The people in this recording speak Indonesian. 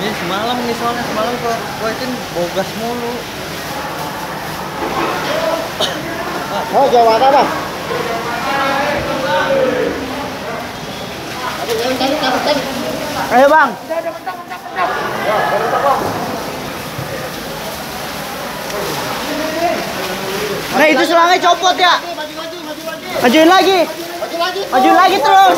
Ini semalam nih soalnya semalam gua itu bogas mulu. Oh, Jawa apa? Ayo bang. Nah itu selangnya copot ya. Majuin lagi. Majuin lagi terus.